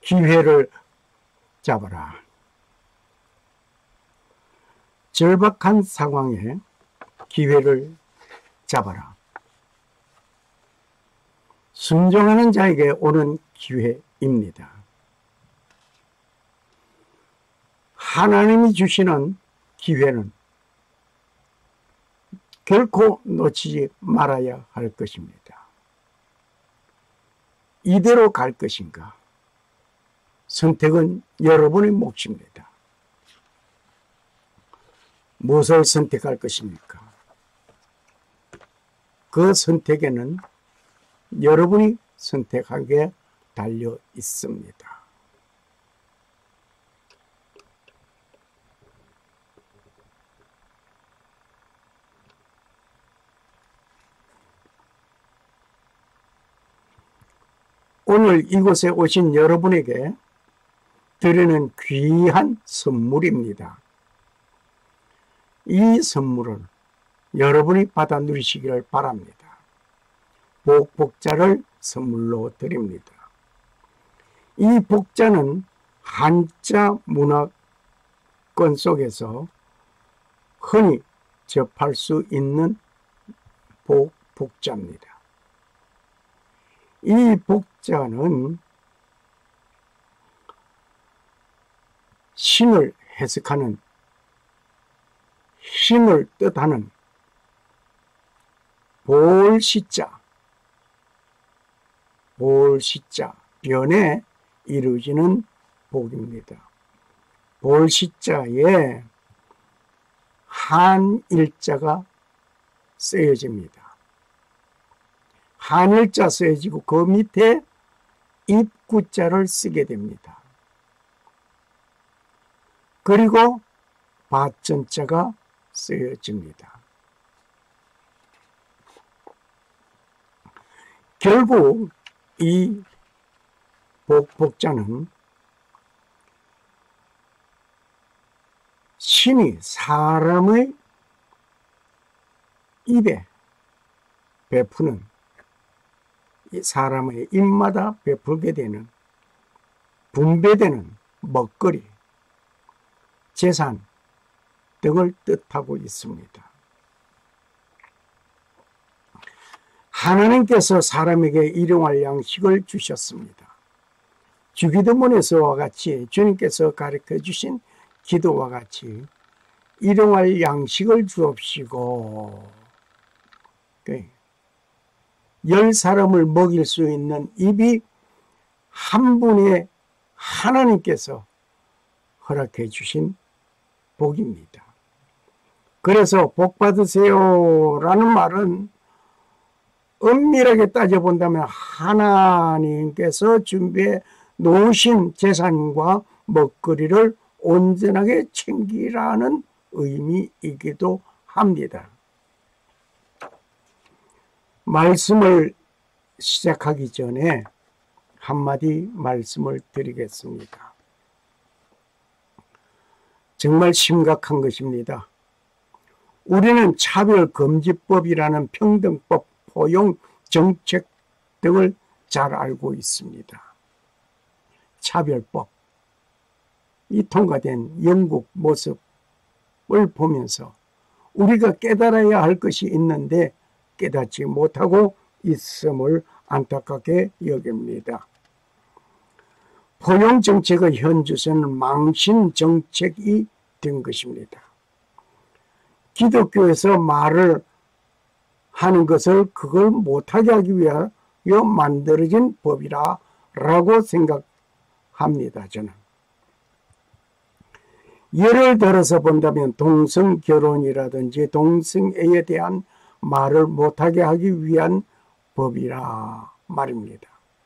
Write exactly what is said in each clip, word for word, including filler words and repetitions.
기회를 잡아라. 절박한 상황에 기회를 잡아라. 순종하는 자에게 오는 기회입니다. 하나님이 주시는 기회는 결코 놓치지 말아야 할 것입니다. 이대로 갈 것인가? 선택은 여러분의 몫입니다. 무엇을 선택할 것입니까? 그 선택에는 여러분이 선택하기에 달려 있습니다. 오늘 이곳에 오신 여러분에게 드리는 귀한 선물입니다. 이 선물을 여러분이 받아 누리시기를 바랍니다. 복복자를 선물로 드립니다. 이 복자는 한자 문화권 속에서 흔히 접할 수 있는 복복자입니다. 이 복자는 신을 해석하는, 신을 뜻하는 볼시자, 볼시자, 변에 이루어지는 복입니다. 볼시자에 한일자가 쓰여집니다. 한일자 쓰여지고 그 밑에 입구자를 쓰게 됩니다. 그리고 밭전자가 쓰여집니다. 결국 이 복복자는 신이 사람의 입에 베푸는, 이 사람의 입마다 베풀게 되는, 분배되는 먹거리, 재산 등을 뜻하고 있습니다. 하나님께서 사람에게 일용할 양식을 주셨습니다. 주기도문에서와 같이 주님께서 가르쳐 주신 기도와 같이 일용할 양식을 주옵시고, 열 사람을 먹일 수 있는 입이 한 분의 하나님께서 허락해 주신 복입니다. 그래서 복 받으세요 라는 말은 엄밀하게 따져본다면 하나님께서 준비해 놓으신 재산과 먹거리를 온전하게 챙기라는 의미이기도 합니다. 말씀을 시작하기 전에 한마디 말씀을 드리겠습니다. 정말 심각한 것입니다. 우리는 차별금지법이라는 평등법, 포용 정책 등을 잘 알고 있습니다. 차별법, 이 통과된 영국 모습을 보면서 우리가 깨달아야 할 것이 있는데 깨닫지 못하고 있음을 안타깝게 여깁니다. 포용 정책의 현주소는 망신 정책이 된 것입니다. 기독교에서 말을 하는 것을 그걸 못하게 하기 위하여 만들어진 법이라 라고 생각합니다. 저는 예를 들어서 본다면 동성결혼이라든지 동성애에 대한 말을 못하게 하기 위한 법이라 말입니다.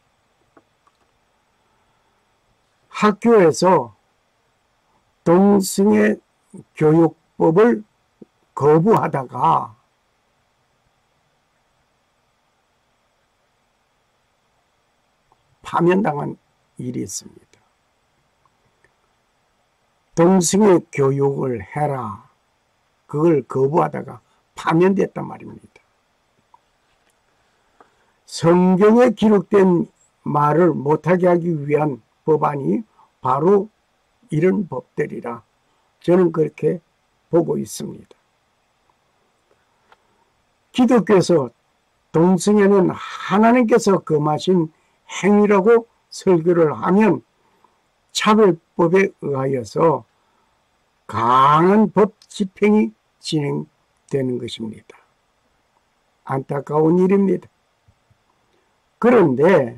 학교에서 동성애 교육법을 거부하다가 파면당한 일이 있습니다. 동성애 교육을 해라, 그걸 거부하다가 파면됐단 말입니다. 성경에 기록된 말을 못하게 하기 위한 법안이 바로 이런 법들이라 저는 그렇게 보고 있습니다. 기독교에서 동성애는 하나님께서 금하신 행위라고 설교를 하면 차별법에 의하여서 강한 법 집행이 진행되는 것입니다. 안타까운 일입니다. 그런데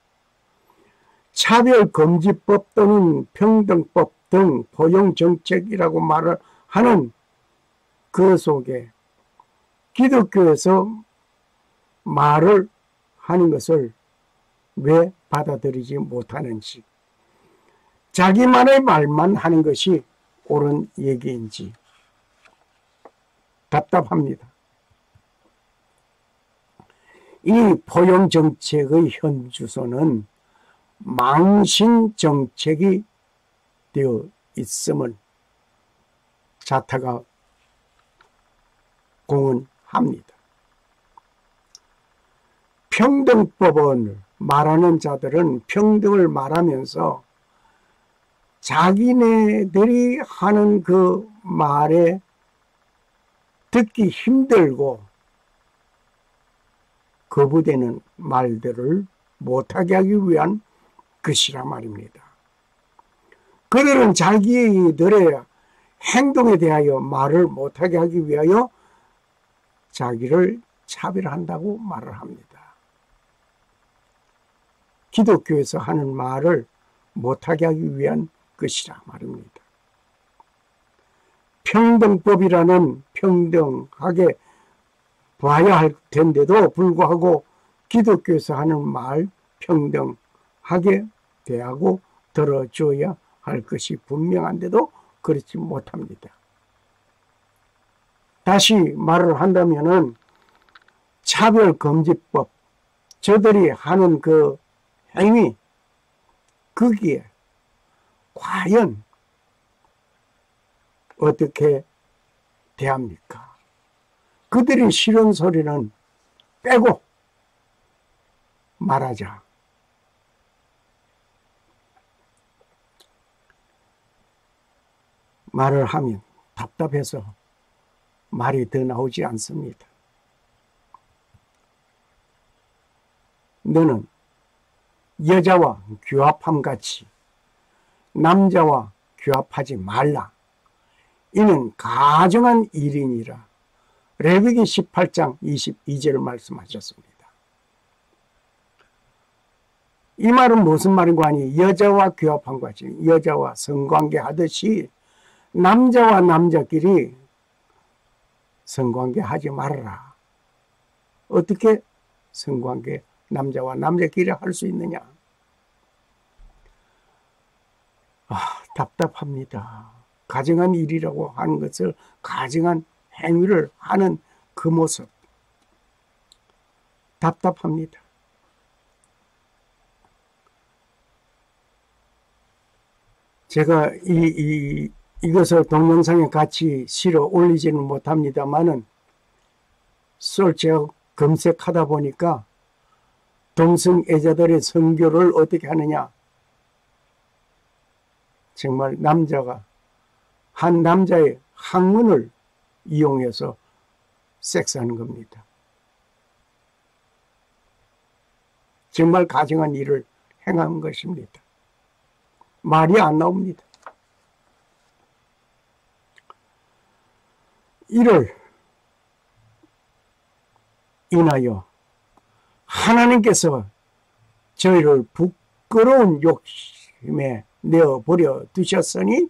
차별금지법 또는 평등법 등 포용정책이라고 말을 하는 그 속에 기독교에서 말을 하는 것을 왜 받아들이지 못하는지, 자기만의 말만 하는 것이 옳은 얘기인지 답답합니다. 이 포용정책의 현 주소는 망신정책이 되어 있음을 자타가 공언합니다. 평등법을 말하는 자들은 평등을 말하면서 자기네들이 하는 그 말에 듣기 힘들고 거부되는 말들을 못하게 하기 위한 것이라 말입니다. 그들은 자기들의 행동에 대하여 말을 못하게 하기 위하여 자기를 차별한다고 말을 합니다. 기독교에서 하는 말을 못하게 하기 위한 것이라 말입니다. 평등법이라는 평등하게 봐야 할 텐데도 불구하고 기독교에서 하는 말 평등하게 대하고 들어줘야 할 것이 분명한데도 그렇지 못합니다. 다시 말을 한다면은 차별금지법, 저들이 하는 그 행위, 거기에 과연 어떻게 대합니까? 그들이 싫은 소리는 빼고 말하자. 말을 하면 답답해서 말이 더 나오지 않습니다. 너는 여자와 규합함같이 남자와 규합하지 말라. 이는 가정한 일이니라. 레위기 십팔 장 이십이 절을 말씀하셨습니다. 이 말은 무슨 말인가 하니 여자와 규합함 같이 여자와 성관계 하듯이 남자와 남자끼리 성관계 하지 말아라. 어떻게 성관계 남자와 남자끼리 할 수 있느냐? 아, 답답합니다. 가정한 일이라고 하는 것을 가정한 행위를 하는 그 모습 답답합니다. 제가 이, 이, 이것을 동영상에 같이 실어 올리지는 못합니다만은 제가 검색하다 보니까 동성애자들의 선교를 어떻게 하느냐, 정말 남자가 한 남자의 학문을 이용해서 섹스하는 겁니다. 정말 가정한 일을 행한 것입니다. 말이 안 나옵니다. 이를 인하여 하나님께서 저희를 부끄러운 욕심에 내어버려 두셨으니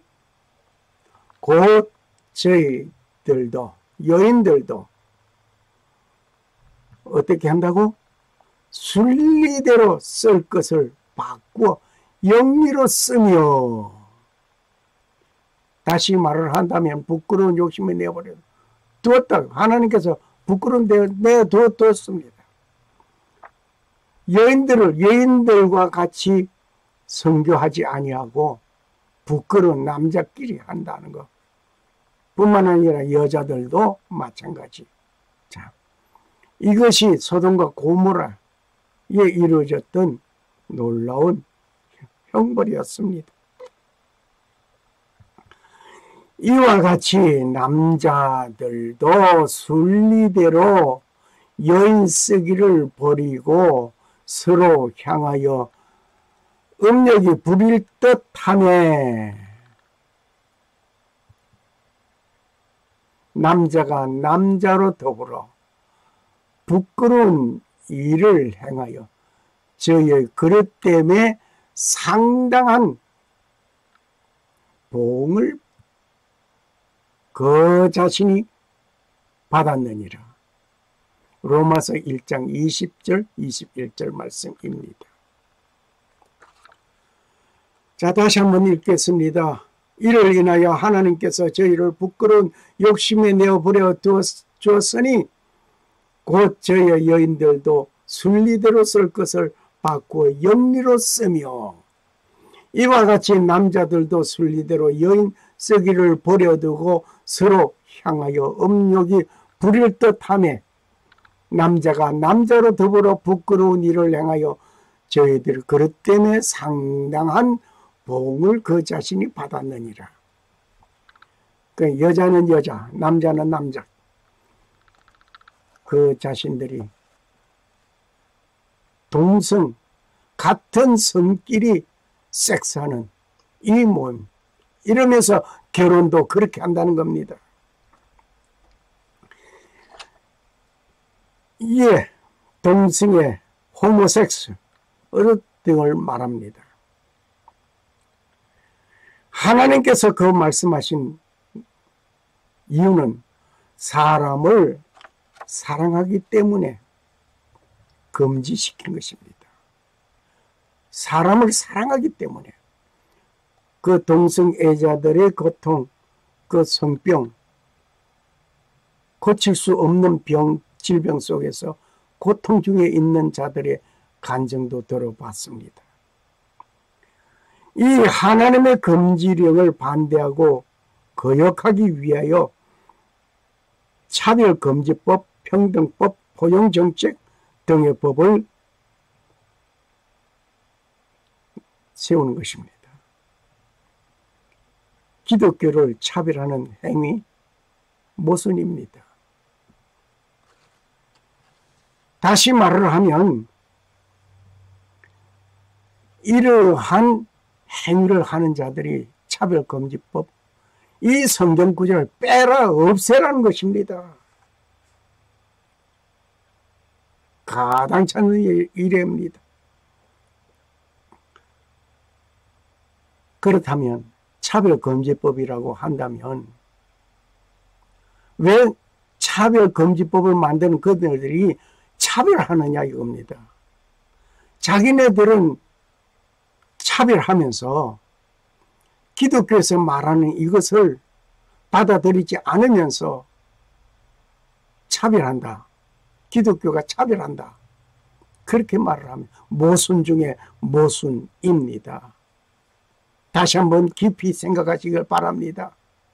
곧 저희들도 여인들도 어떻게 한다고? 순리대로 쓸 것을 바꾸어 영리로 쓰며, 다시 말을 한다면 부끄러운 욕심에 내버려 두었다. 하나님께서 부끄러운 데 내두었습니다. 여인들을 여인들과 같이 선교하지 아니하고 부끄러운 남자끼리 한다는 것 뿐만 아니라 여자들도 마찬가지. 자, 이것이 소돔과 고모라에 이루어졌던 놀라운 형벌이었습니다. 이와 같이 남자들도 순리대로 여인 쓰기를 버리고 서로 향하여 음력이 부릴 듯하며 남자가 남자로 더불어 부끄러운 일을 행하여 저의 그릇 때문에 상당한 보응을 그 자신이 받았느니라. 로마서 일 장 이십 절 이십일 절 말씀입니다. 자, 다시 한번 읽겠습니다. 이를 인하여 하나님께서 저희를 부끄러운 욕심에 내어버려 주었으니 곧 저희의 여인들도 순리대로 쓸 것을 바꾸어 영리로 쓰며 이와 같이 남자들도 순리대로 여인 쓰기를 버려두고 서로 향하여 음욕이 부릴 듯하며 남자가 남자로 더불어 부끄러운 일을 행하여 저희들 그릇 때문에 상당한 보응을 그 자신이 받았느니라. 그 여자는 여자, 남자는 남자. 그 자신들이 동성, 같은 성끼리 섹스하는 이 모임. 이러면서 결혼도 그렇게 한다는 겁니다. 이에 동성애, 호모섹스 등을 말합니다. 하나님께서 그 말씀하신 이유는 사람을 사랑하기 때문에 금지시킨 것입니다. 사람을 사랑하기 때문에 그 동성애자들의 고통, 그 성병, 고칠 수 없는 병, 질병 속에서 고통 중에 있는 자들의 간증도 들어봤습니다. 이 하나님의 금지령을 반대하고 거역하기 위하여 차별금지법, 평등법, 포용정책 등의 법을 세우는 것입니다. 기독교를 차별하는 행위, 모순입니다. 다시 말을 하면 이러한 행위를 하는 자들이 차별금지법, 이 성경구절을 빼라 없애라는 것입니다. 가당찮은 일입니다. 그렇다면 차별금지법이라고 한다면 왜 차별금지법을 만드는 그들이 차별하느냐 이겁니다. 자기네들은 차별하면서 기독교에서 말하는 이것을 받아들이지 않으면서 차별한다. 기독교가 차별한다. 그렇게 말을 하면 모순 중에 모순입니다. 다시 한번 깊이 생각하시길 바랍니다.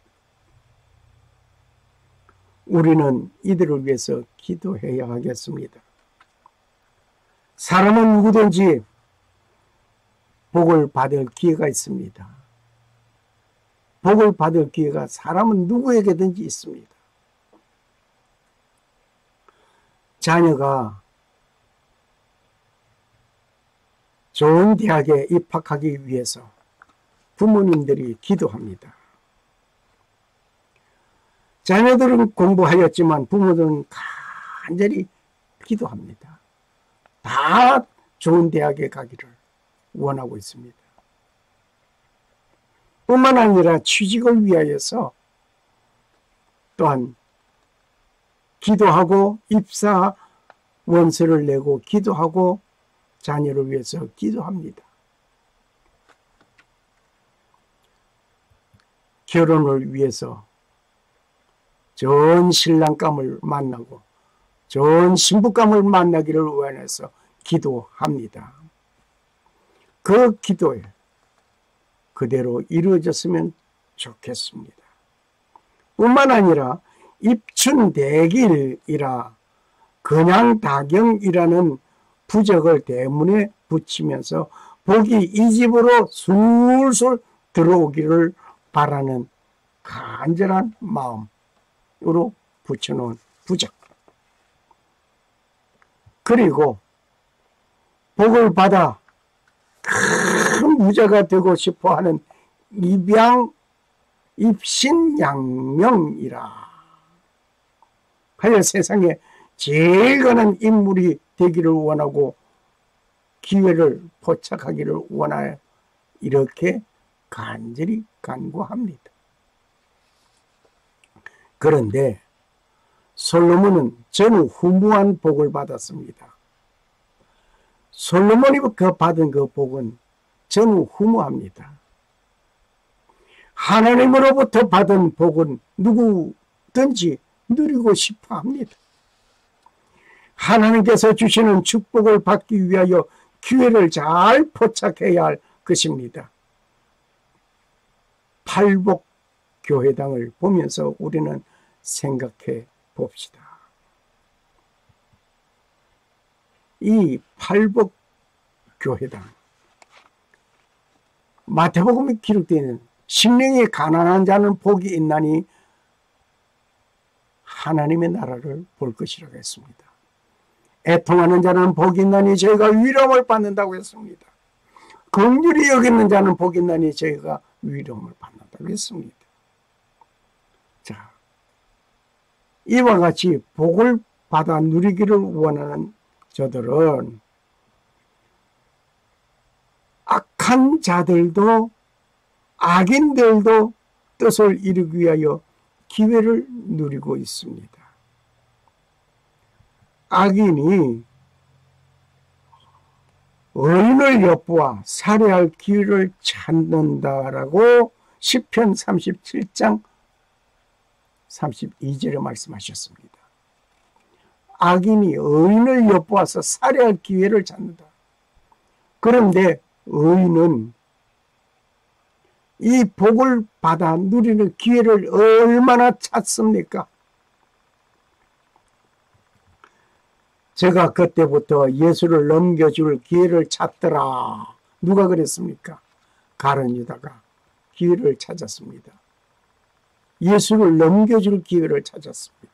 우리는 이들을 위해서 기도해야 하겠습니다. 사람은 누구든지 복을 받을 기회가 있습니다. 복을 받을 기회가 사람은 누구에게든지 있습니다. 자녀가 좋은 대학에 입학하기 위해서 부모님들이 기도합니다. 자녀들은 공부하였지만 부모들은 간절히 기도합니다. 다 좋은 대학에 가기를 원하고 있습니다. 뿐만 아니라 취직을 위하여서 또한 기도하고 입사 원서를 내고 기도하고 자녀를 위해서 기도합니다. 결혼을 위해서 좋은 신랑감을 만나고 좋은 신부감을 만나기를 원해서 기도합니다. 그 기도에 그대로 이루어졌으면 좋겠습니다. 뿐만 아니라 입춘대길이라 그냥다경이라는 부적을 대문에 붙이면서 복이 이 집으로 술술 들어오기를 바라는 간절한 마음으로 붙여놓은 부적. 그리고 복을 받아 큰 부자가 되고 싶어하는 입양 입신양명이라 하여 세상에 제일 가는 인물이 되기를 원하고 기회를 포착하기를 원하여 이렇게 간절히 간구합니다. 그런데 솔로몬은 전후무한 복을 받았습니다. 솔로몬이 그 받은 그 복은 전후무합니다. 하나님으로부터 받은 복은 누구든지 누리고 싶어 합니다. 하나님께서 주시는 축복을 받기 위하여 기회를 잘 포착해야 할 것입니다. 팔복교회당을 보면서 우리는 생각해 봅시다. 이 팔복교회당, 마태복음에 기록되어 있는 심령이 가난한 자는 복이 있나니 하나님의 나라를 볼 것이라고 했습니다. 애통하는 자는 복이 있나니 저희가 위로를 받는다고 했습니다. 긍휼히 여기는 자는 복이 있나니 저희가 위로를 받는다고 했습니다. 자, 이와 같이 복을 받아 누리기를 원하는 저들은 악한 자들도 악인들도 뜻을 이루기 위하여 기회를 누리고 있습니다. 악인이 의인을 엿보아 살해할 기회를 찾는다라고 시편 삼십칠 장 삼십이 절에 말씀하셨습니다. 악인이 의인을 엿보아서 살해할 기회를 찾는다. 그런데 의인은 이 복을 받아 누리는 기회를 얼마나 찾습니까? 제가 그때부터 예수를 넘겨줄 기회를 찾더라. 누가 그랬습니까? 가룟 유다가 기회를 찾았습니다. 예수를 넘겨줄 기회를 찾았습니다.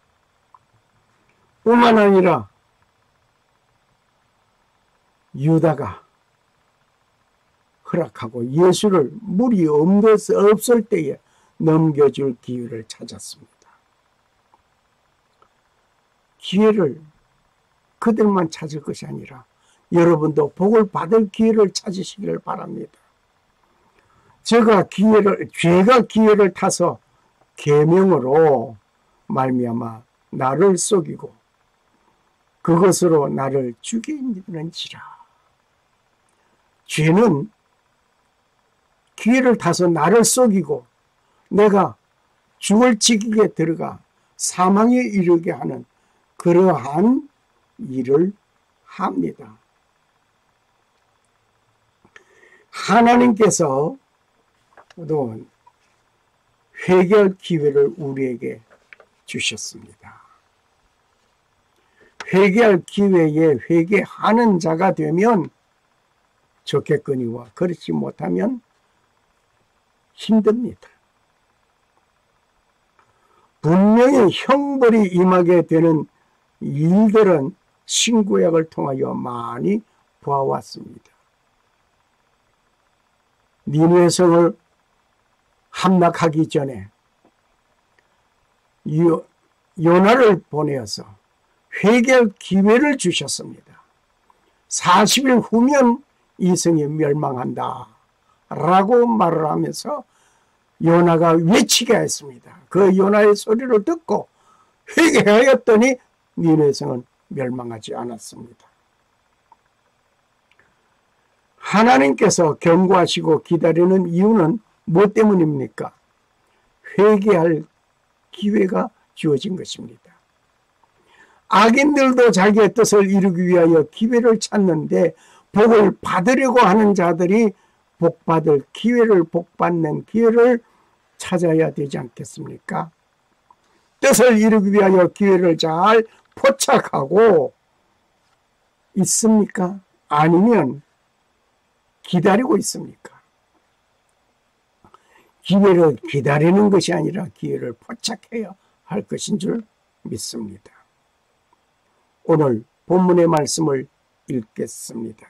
뿐만 아니라 유다가 허락하고 예수를 물이 없을 때에 넘겨줄 기회를 찾았습니다. 기회를 그들만 찾을 것이 아니라 여러분도 복을 받을 기회를 찾으시기를 바랍니다. 제가 기회를, 죄가 기회를 타서 계명으로 말미암아 나를 속이고 그것으로 나를 죽이는지라. 죄는 기회를 타서 나를 속이고 내가 죽을 지경에 들어가 사망에 이르게 하는 그러한 일을 합니다. 하나님께서 또 회개할 기회를 우리에게 주셨습니다. 회개할 기회에 회개하는 자가 되면 좋겠거니와 그렇지 못하면 힘듭니다. 분명히 형벌이 임하게 되는 일들은 신구약을 통하여 많이 보아왔습니다. 니느웨 성을 함락하기 전에 요, 요나를 보내어서 회개할 기회를 주셨습니다. 사십 일 후면 이 성이 멸망한다 라고 말을 하면서 요나가 외치게 했습니다. 그 요나의 소리를 듣고 회개하였더니 니느웨 성은 멸망하지 않았습니다. 하나님께서 경고하시고 기다리는 이유는 무엇 때문입니까? 회개할 기회가 주어진 것입니다. 악인들도 자기의 뜻을 이루기 위하여 기회를 찾는데 복을 받으려고 하는 자들이 복받을 기회를 복받는 기회를 찾아야 되지 않겠습니까? 뜻을 이루기 위하여 기회를 잘 포착하고 있습니까? 아니면 기다리고 있습니까? 기회를 기다리는 것이 아니라 기회를 포착해야 할 것인 줄 믿습니다. 오늘 본문의 말씀을 읽겠습니다.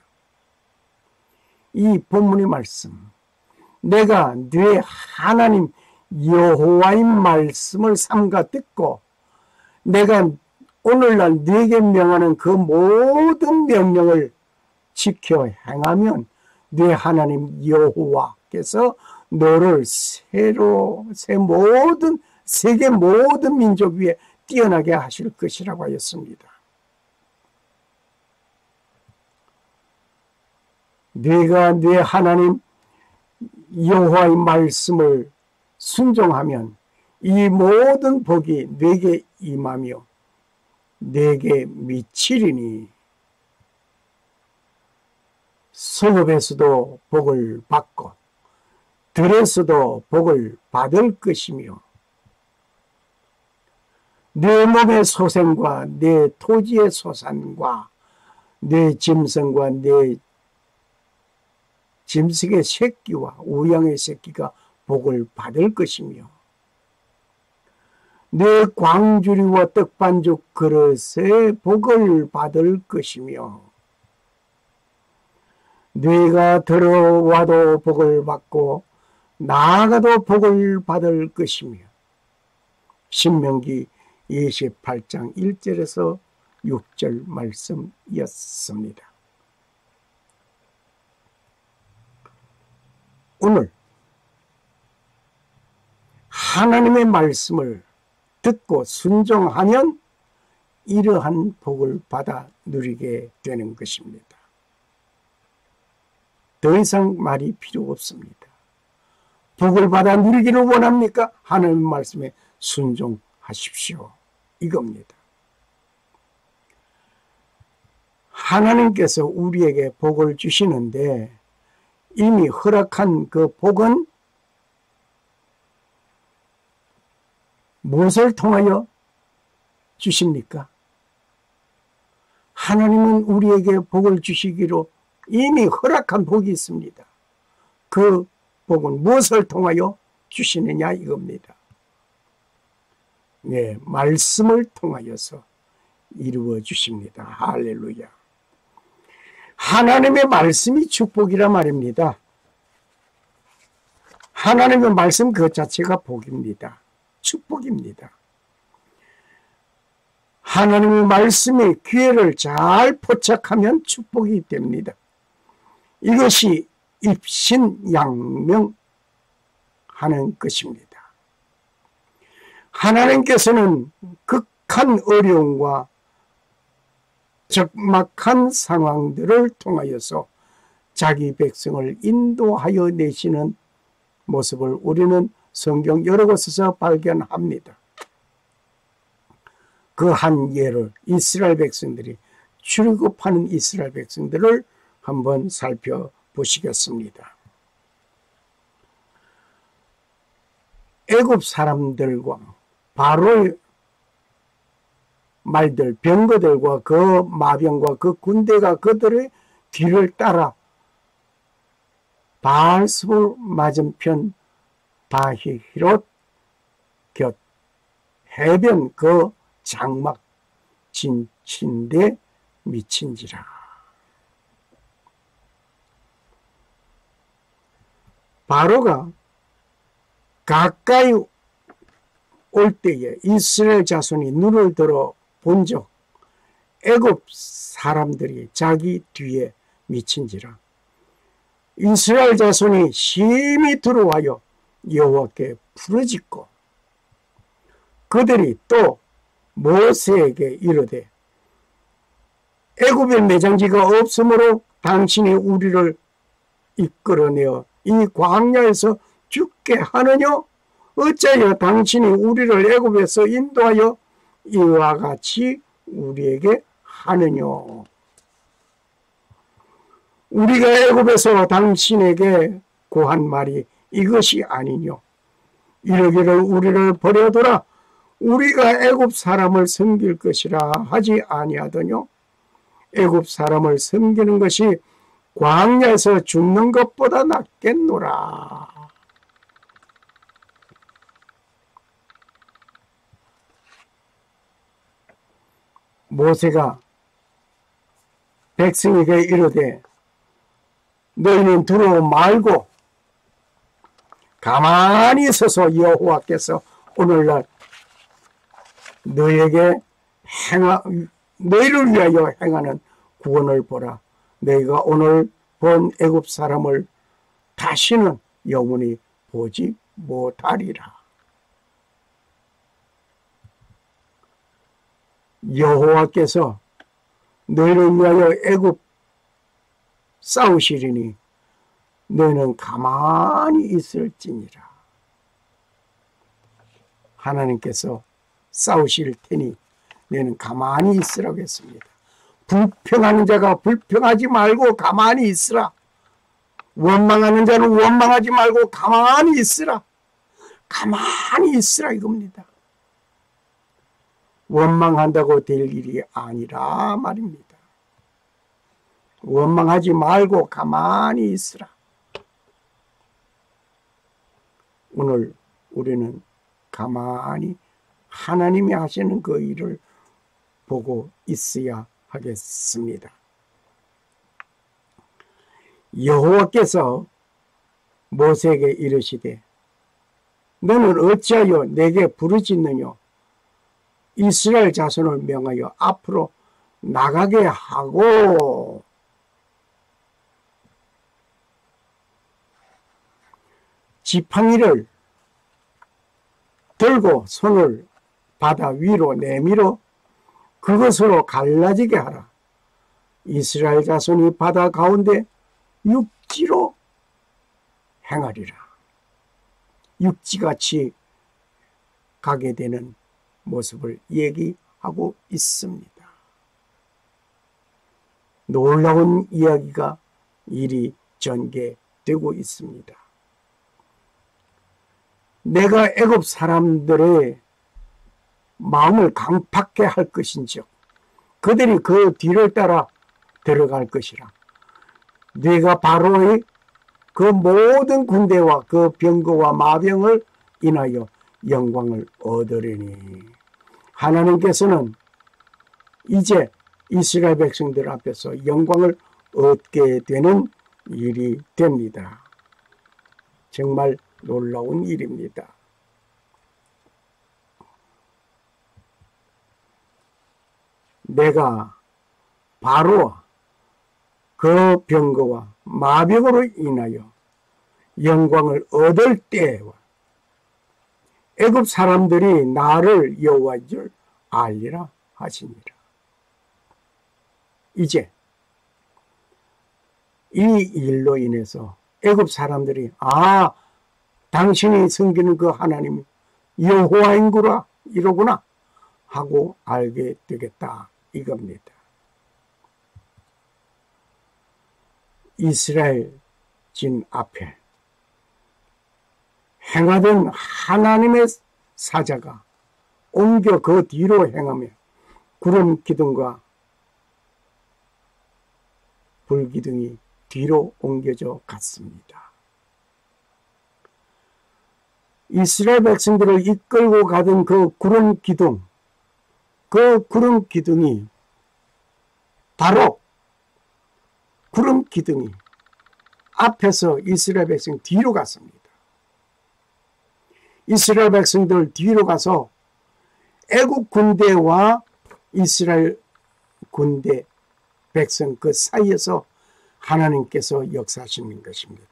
이 본문의 말씀, 내가 네 하나님 여호와의 말씀을 삼가 듣고 내가 오늘날 네게 명하는 그 모든 명령을 지켜 행하면 네 하나님 여호와께서 너를 새로 새 모든 세계 모든 민족 위에 뛰어나게 하실 것이라고 하였습니다. 네가 네 하나님 여호와의 말씀을 순종하면 이 모든 복이 네게 임하며 네게 미치리니 성읍에서도 복을 받고 들에서도 복을 받을 것이며 내 몸의 소생과 내 토지의 소산과 내 짐승과 내 짐승의 새끼와 우양의 새끼가 복을 받을 것이며 내 광주리와 떡반죽 그릇에 복을 받을 것이며 네가 들어와도 복을 받고 나아가도 복을 받을 것이며 신명기 이십팔 장 일 절에서 육 절 말씀이었습니다. 오늘 하나님의 말씀을 듣고 순종하면 이러한 복을 받아 누리게 되는 것입니다. 더 이상 말이 필요 없습니다. 복을 받아 누리기를 원합니까? 하나님의 말씀에 순종하십시오. 이겁니다. 하나님께서 우리에게 복을 주시는데 이미 허락한 그 복은 무엇을 통하여 주십니까? 하나님은 우리에게 복을 주시기로 이미 허락한 복이 있습니다. 그 복은 무엇을 통하여 주시느냐 이겁니다. 네, 말씀을 통하여서 이루어 주십니다. 할렐루야. 하나님의 말씀이 축복이라 말입니다. 하나님의 말씀 그 자체가 복입니다. 축복입니다. 하나님의 말씀의 기회를 잘 포착하면 축복이 됩니다. 이것이 입신양명하는 것입니다. 하나님께서는 극한 어려움과 적막한 상황들을 통하여서 자기 백성을 인도하여 내시는 모습을 우리는 성경 여러 곳에서 발견합니다. 그 한 예를 이스라엘 백성들이 출애굽하는 이스라엘 백성들을 한번 살펴보시겠습니다. 애굽 사람들과 바로의 말들, 병거들과 그 마병과 그 군대가 그들의 뒤를 따라 바알스불 맞은편 바히롯 곁 해변 그 장막 진친데 미친지라. 바로가 가까이 올 때에 이스라엘 자손이 눈을 들어 본적 애굽 사람들이 자기 뒤에 미친지라. 이스라엘 자손이 심히 들어와요 여호와께 부르짖고 그들이 또 모세에게 이르되 애굽의 매장지가 없으므로 당신이 우리를 이끌어내어 이 광야에서 죽게 하느냐? 어찌하여 당신이 우리를 애굽에서 인도하여 이와 같이 우리에게 하느냐? 우리가 애굽에서 당신에게 고한 말이 이것이 아니뇨? 이러기를 우리를 버려둬라. 우리가 애굽 사람을 섬길 것이라 하지 아니하더뇨? 애굽 사람을 섬기는 것이 광야에서 죽는 것보다 낫겠노라. 모세가 백성에게 이르되 너희는 두려워 말고 가만히 서서 여호와께서 오늘날 너희에게 행하, 너희를 위하여 행하는 구원을 보라. 너희가 오늘 본 애굽 사람을 다시는 영원히 보지 못하리라. 여호와께서 너희를 위하여 애굽 싸우시리니 너희는 가만히 있을지니라. 하나님께서 싸우실 테니 너희는 가만히 있으라고 했습니다. 불평하는 자가 불평하지 말고 가만히 있으라. 원망하는 자는 원망하지 말고 가만히 있으라. 가만히 있으라 이겁니다. 원망한다고 될 일이 아니라 말입니다. 원망하지 말고 가만히 있으라. 오늘 우리는 가만히 하나님이 하시는 그 일을 보고 있어야 하겠습니다. 여호와께서 모세에게 이르시되 너는 어찌하여 내게 부르짖느냐. 이스라엘 자손을 명하여 앞으로 나가게 하고 지팡이를 들고 손을 바다 위로 내밀어 그것으로 갈라지게 하라. 이스라엘 자손이 바다 가운데 육지로 행하리라. 육지같이 가게 되는 모습을 얘기하고 있습니다. 놀라운 이야기가 일이 전개되고 있습니다. 내가 애굽 사람들의 마음을 강팍해 할 것인즉 그들이 그 뒤를 따라 들어갈 것이라. 네가 바로의 그 모든 군대와 그 병거와 마병을 인하여 영광을 얻으리니. 하나님께서는 이제 이스라엘 백성들 앞에서 영광을 얻게 되는 일이 됩니다. 정말 놀라운 일입니다. 내가 바로 그 병거와 마병으로 인하여 영광을 얻을 때와 애굽 사람들이 나를 여호와인 줄 알리라 하시니라. 이제 이 일로 인해서 애굽 사람들이 아 당신이 섬기는 그 하나님 여호와인구나 이러구나 하고 알게 되겠다 이겁니다. 이스라엘 진 앞에 행하던 하나님의 사자가 옮겨 그 뒤로 행하며 구름 기둥과 불 기둥이 뒤로 옮겨져 갔습니다. 이스라엘 백성들을 이끌고 가던 그 구름 기둥, 그 구름 기둥이 바로 구름 기둥이 앞에서 이스라엘 백성 뒤로 갔습니다. 이스라엘 백성들 뒤로 가서 애국 군대와 이스라엘 군대 백성 그 사이에서 하나님께서 역사하시는 것입니다.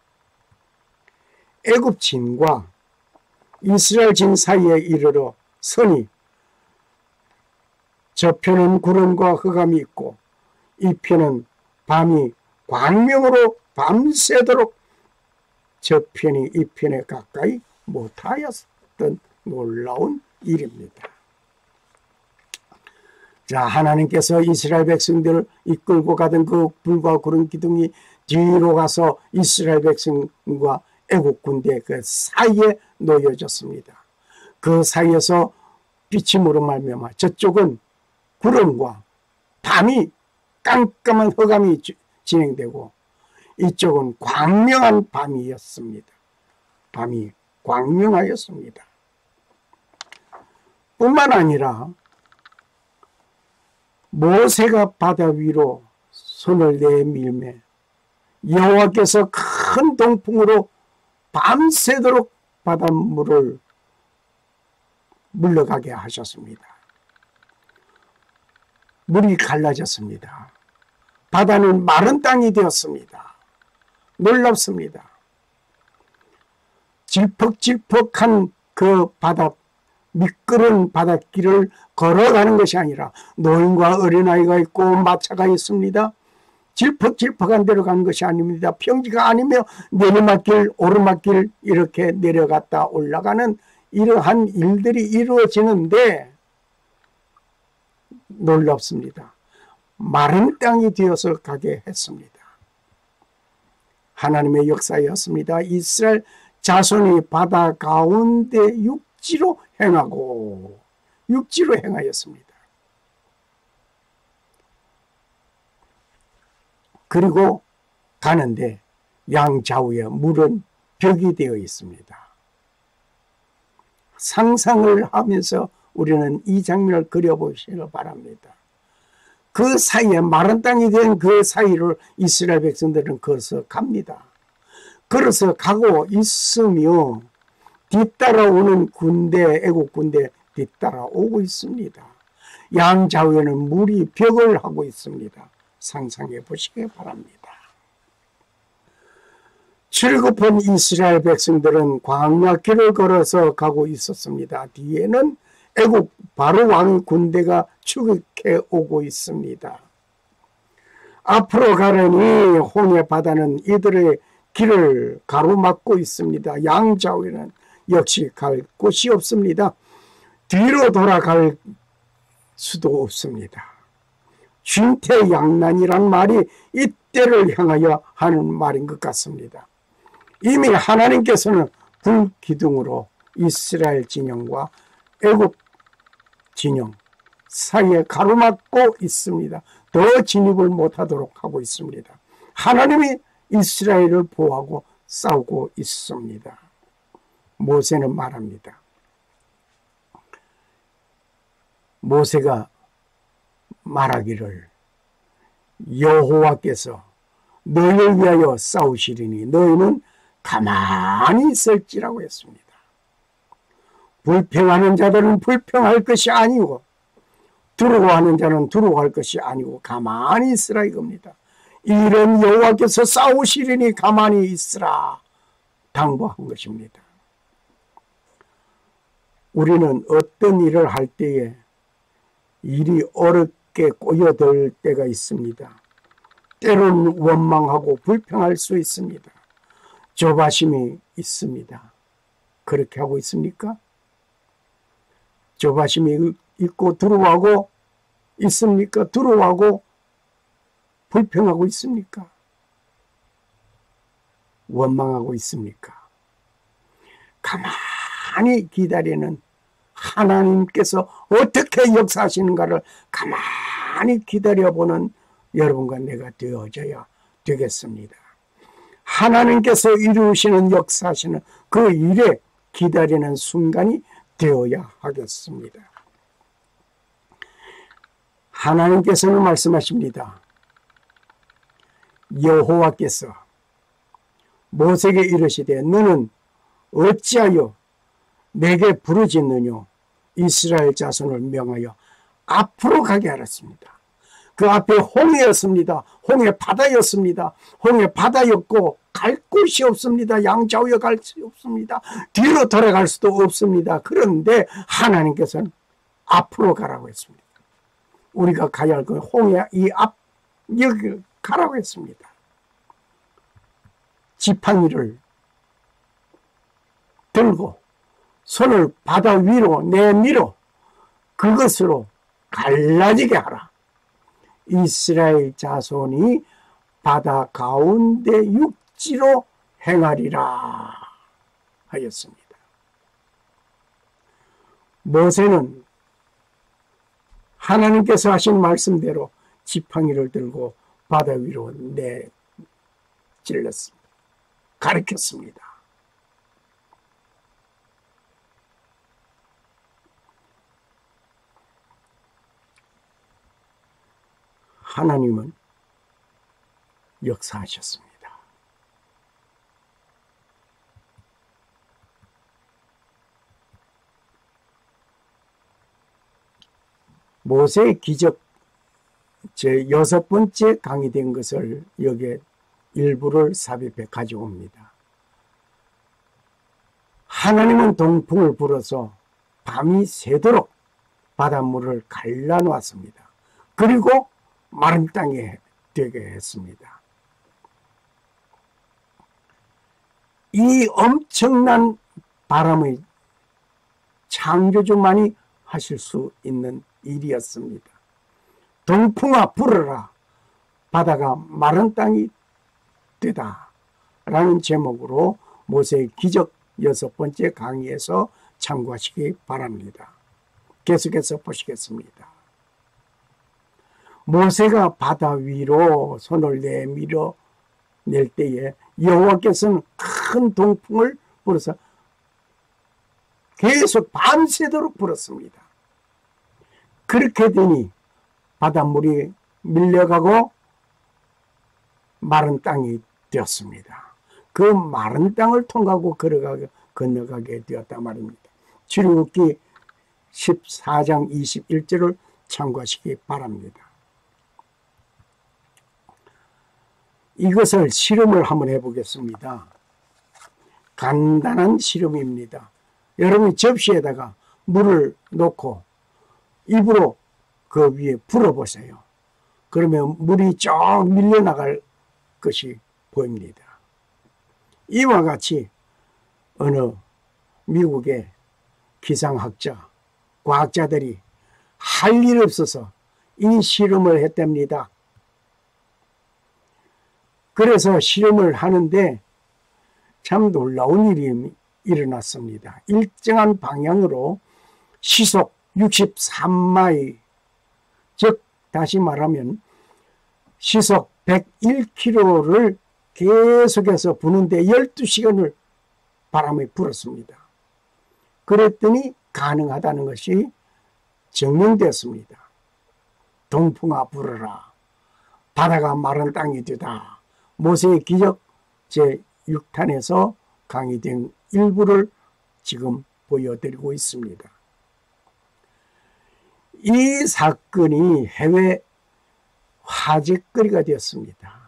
애국 진과 이스라엘 진 사이에 이르러 선이 저편은 구름과 흑암이 있고 이 편은 밤이 광명으로 밤새도록 저편이 이 편에 가까이 못하였던 놀라운 일입니다. 자, 하나님께서 이스라엘 백성들을 이끌고 가던 그 불과 구름 기둥이 뒤로 가서 이스라엘 백성과 애국 군대 그 사이에 놓여졌습니다. 그 사이에서 비침으로 말미암아 저쪽은 구름과 밤이 깜깜한 흑암이 진행되고 이쪽은 광명한 밤이었습니다. 밤이 광명하였습니다. 뿐만 아니라 모세가 바다 위로 손을 내밀매 여호와께서 큰 동풍으로 밤새도록 바닷물을 물러가게 하셨습니다. 물이 갈라졌습니다. 바다는 마른 땅이 되었습니다. 놀랍습니다. 질퍽질퍽한 그 바다, 미끄러운 바닷길을 걸어가는 것이 아니라 노인과 어린아이가 있고 마차가 있습니다. 질퍽질퍽한 데로 가는 것이 아닙니다. 평지가 아니며 내리막길, 오르막길 이렇게 내려갔다 올라가는 이러한 일들이 이루어지는데 놀랍습니다. 마른 땅이 되어서 가게 했습니다. 하나님의 역사였습니다. 이스라엘 자손이 바다 가운데 육지로 행하고 육지로 행하였습니다. 그리고 가는데 양좌우에 물은 벽이 되어 있습니다. 상상을 하면서 우리는 이 장면을 그려보시기 바랍니다. 그 사이에 마른 땅이 된 그 사이를 이스라엘 백성들은 걸어서 갑니다. 걸어서 가고 있으며 뒤따라오는 군대, 애국 군대 뒤따라오고 있습니다. 양좌우에는 물이 벽을 하고 있습니다. 상상해 보시기 바랍니다. 출급한 이스라엘 백성들은 광야길을 걸어서 가고 있었습니다. 뒤에는 애국 바로 왕 군대가 추격해 오고 있습니다. 앞으로 가려니 홍해 바다는 이들의 길을 가로막고 있습니다. 양좌우에는 역시 갈 곳이 없습니다. 뒤로 돌아갈 수도 없습니다. 쉰태양난이란 말이 이때를 향하여 하는 말인 것 같습니다. 이미 하나님께서는 불기둥으로 이스라엘 진영과 애국 진영 사이에 가로막고 있습니다. 더 진입을 못하도록 하고 있습니다. 하나님이 이스라엘을 보호하고 싸우고 있습니다. 모세는 말합니다. 모세가 말하기를 여호와께서 너희를 위하여 싸우시리니 너희는 가만히 있을지라고 했습니다. 불평하는 자들은 불평할 것이 아니고 두려워하는 자는 두려워할 것이 아니고 가만히 있으라 이겁니다. 이런 여호와께서 싸우시리니 가만히 있으라 당부한 것입니다. 우리는 어떤 일을 할 때에 일이 어렵게 꼬여들 때가 있습니다. 때로는 원망하고 불평할 수 있습니다. 조바심이 있습니다. 그렇게 하고 있습니까? 조바심이 있고 두려워하고 있습니까? 두려워하고 불평하고 있습니까? 원망하고 있습니까? 가만히 기다리는 하나님께서 어떻게 역사하시는가를 가만히 기다려보는 여러분과 내가 되어져야 되겠습니다. 하나님께서 이루시는 역사하시는 그 일에 기다리는 순간이 되어야 하겠습니다. 하나님께서는 말씀하십니다. 여호와께서 모세에게 이르시되 너는 어찌하여 내게 부르짖느냐 이스라엘 자손을 명하여 앞으로 가게 하였습니다. 그 앞에 홍해였습니다. 홍해 바다였습니다. 홍해 바다였고 갈 곳이 없습니다. 양좌우에 갈 수 없습니다. 뒤로 돌아갈 수도 없습니다. 그런데 하나님께서는 앞으로 가라고 했습니다. 우리가 가야 할 건 홍해 이 앞 여기 가라고 했습니다. 지팡이를 들고 손을 바다 위로 내밀어 그것으로 갈라지게 하라. 이스라엘 자손이 바다 가운데 육지로 행하리라 하였습니다. 모세는 하나님께서 하신 말씀대로 지팡이를 들고 바다 위로 찔렀습니다. 가르쳤습니다. 하나님은 역사하셨습니다. 모세의 기적 제 여섯 번째 강의된 것을 여기에 일부를 삽입해 가져옵니다. 하나님은 동풍을 불어서 밤이 새도록 바닷물을 갈라놓았습니다. 그리고 마른 땅에 되게 했습니다. 이 엄청난 바람의 창조주만이 하실 수 있는 일이었습니다. 동풍아 불어라, 바다가 마른 땅이 되다 라는 제목으로 모세의 기적 여섯 번째 강의에서 참고하시기 바랍니다. 계속해서 보시겠습니다. 모세가 바다 위로 손을 내밀어 낼 때에 여호와께서는 큰 동풍을 불어서 계속 밤새도록 불었습니다. 그렇게 되니 바닷물이 밀려가고 마른 땅이 되었습니다. 그 마른 땅을 통과하고 걸어가게 건너가게 되었단 말입니다. 출애굽기 십사 장 이십일 절을 참고하시기 바랍니다. 이것을 실험을 한번 해보겠습니다. 간단한 실험입니다. 여러분이 접시에다가 물을 넣고 입으로 그 위에 불어보세요. 그러면 물이 쭉 밀려나갈 것이 보입니다. 이와 같이 어느 미국의 기상학자, 과학자들이 할 일 없어서 이 실험을 했답니다. 그래서 실험을 하는데 참 놀라운 일이 일어났습니다. 일정한 방향으로 시속 육십삼 마일, 즉 다시 말하면 시속 백일 킬로미터를 계속해서 부는데 열두 시간을 바람이 불었습니다. 그랬더니 가능하다는 것이 증명되었습니다. 동풍아 불어라, 바다가 마른 땅이 되다. 모세의 기적 제육 탄에서 강의된 일부를 지금 보여드리고 있습니다. 이 사건이 해외 화제거리가 되었습니다.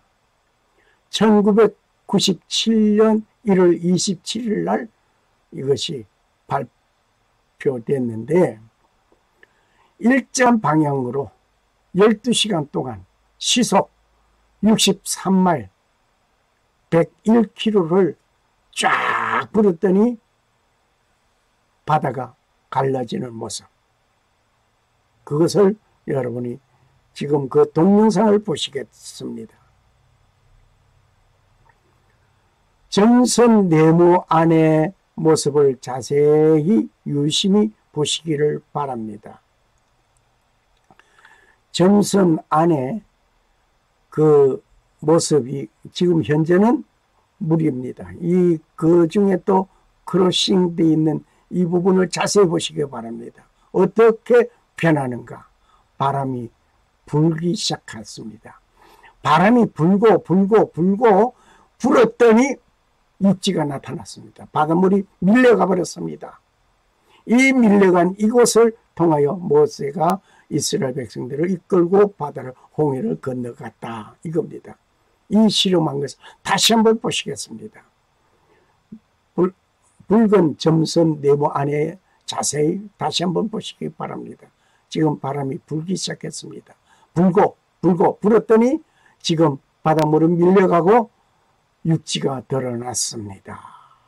천구백구십칠 년 일월 이십칠일 날 이것이 발표됐는데 일정 방향으로 열두 시간 동안 시속 육십삼 마일 백일 킬로미터를 쫙 불었더니 바다가 갈라지는 모습, 그것을 여러분이 지금 그 동영상을 보시겠습니다. 점선 네모 안의 모습을 자세히 유심히 보시기를 바랍니다. 점선 안에 그 모습이 지금 현재는 물입니다. 이 그 중에 또 크로싱 되어 있는 이 부분을 자세히 보시기 바랍니다. 어떻게 변하는가? 바람이 불기 시작했습니다. 바람이 불고 불고 불고 불었더니 육지가 나타났습니다. 바닷물이 밀려가 버렸습니다. 이 밀려간 이곳을 통하여 모세가 이스라엘 백성들을 이끌고 바다를 홍해를 건너갔다, 이겁니다. 이 실험한 것을 다시 한번 보시겠습니다. 불, 붉은 점선 네모 안에 자세히 다시 한번 보시기 바랍니다. 지금 바람이 불기 시작했습니다. 불고 불고 불었더니 지금 바닷물은 밀려가고 육지가 드러났습니다.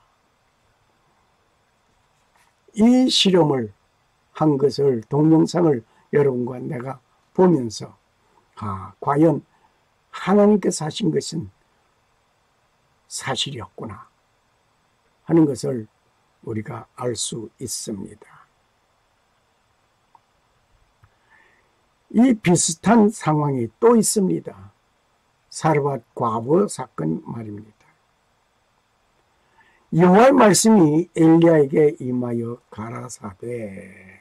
이 실험을 한 것을, 동영상을 여러분과 내가 보면서 아, 과연 하나님께서 하신 것은 사실이었구나 하는 것을 우리가 알 수 있습니다. 이 비슷한 상황이 또 있습니다. 사르밧 과부 사건 말입니다. 여호와의 말씀이 엘리야에게 임하여 가라사대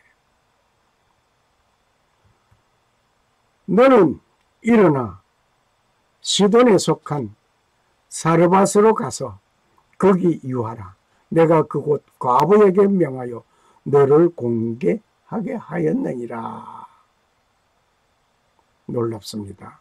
너는 일어나 시돈에 속한 사르밧으로 가서 거기 유하라. 내가 그곳 과부에게 명하여 너를 공개하게 하였느니라. 놀랍습니다.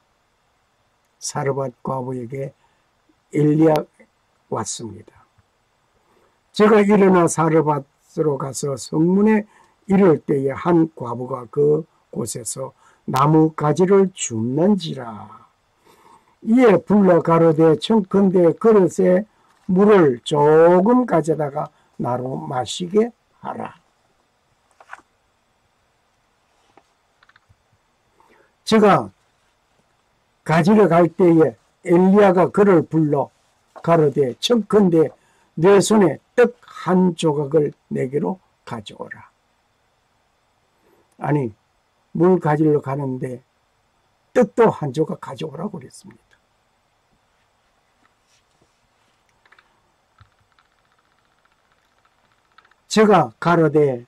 사르밧 과부에게 엘리야 왔습니다. 제가 일어나 사르밧으로 가서 성문에 이를 때에 한 과부가 그 곳에서 나무 가지를 줍는지라. 이에 불러 가로되 청컨대 그릇에 물을 조금 가져다가 나로 마시게 하라. 제가 가지러 갈 때에 엘리야가 그를 불러 가로되 청컨대 내 손에 떡 한 조각을 내게로 가져오라. 아니 물 가지러 가는데 떡도 한 조각 가져오라고 그랬습니다. 제가 가로되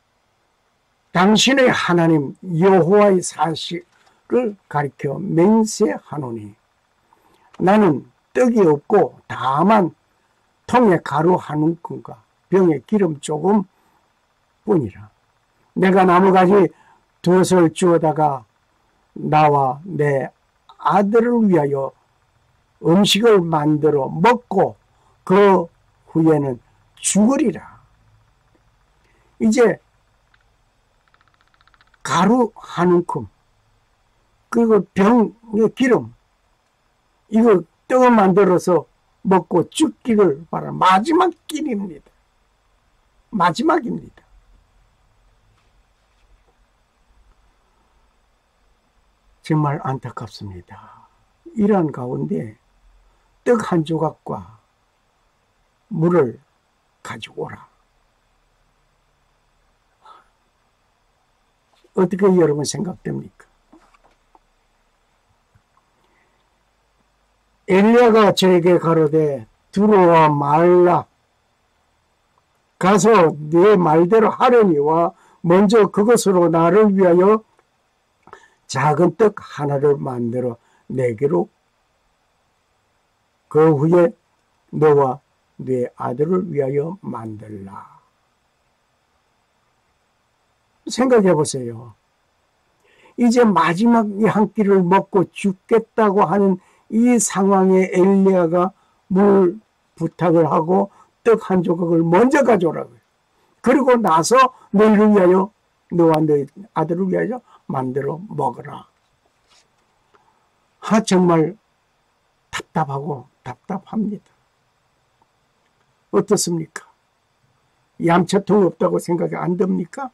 당신의 하나님 여호와의 사실을 가리켜 맹세하노니 나는 떡이 없고 다만 통에 가루 한 움큼과 병에 기름 조금 뿐이라. 내가 나무가지 두엇을 주워다가 나와 내 아들을 위하여 음식을 만들어 먹고 그 후에는 죽으리라. 이제 가루 한 움큼 그리고 병의 기름 이거 떡을 만들어서 먹고 죽기를 바라. 마지막 길입니다. 마지막입니다. 정말 안타깝습니다. 이러한 가운데 떡 한 조각과 물을 가지고 오라. 어떻게 여러분 생각됩니까? 엘리야가 저에게 가로되 들어와 말라. 가서 네 말대로 하려니와 먼저 그것으로 나를 위하여 작은 떡 하나를 만들어 내게로 그 후에 너와 네 아들을 위하여 만들라. 생각해 보세요. 이제 마지막 이 한 끼를 먹고 죽겠다고 하는 이 상황에 엘리야가 물 부탁을 하고 떡 한 조각을 먼저 가져오라고요. 그리고 나서 너희를 위하여 너와 너희 아들을 위하여 만들어 먹어라. 아 정말 답답하고 답답합니다. 어떻습니까? 얌체통 없다고 생각이 안 듭니까?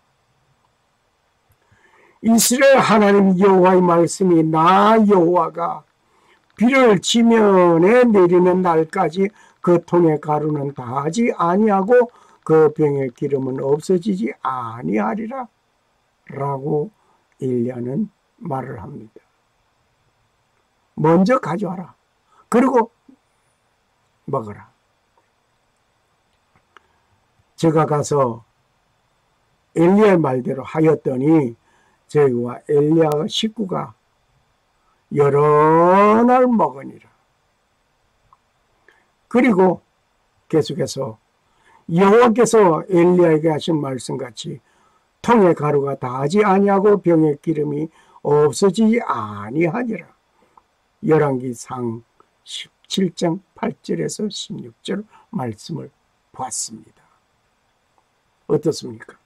이스라엘 하나님 여호와의 말씀이 나 여호와가 비를 지면에 내리는 날까지 그 통의 가루는 다하지 아니하고 그 병의 기름은 없어지지 아니하리라 라고 엘리야는 말을 합니다. 먼저 가져와라. 그리고 먹어라. 제가 가서 엘리야의 말대로 하였더니 저희와 엘리야 식구가 여러 날 먹으니라. 그리고 계속해서 여호와께서 엘리야에게 하신 말씀같이 통의 가루가 다하지 아니하고 병의 기름이 없어지지 아니하니라. 열왕기상 십칠 장 팔 절에서 십육 절 말씀을 보았습니다. 어떻습니까?